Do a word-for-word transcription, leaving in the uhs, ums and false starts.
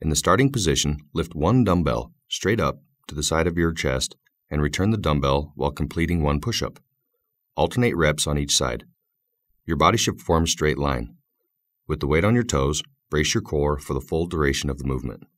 In the starting position, lift one dumbbell straight up to the side of your chest and return the dumbbell while completing one push-up. Alternate reps on each side. Your body should form a straight line. With the weight on your toes, brace your core for the full duration of the movement.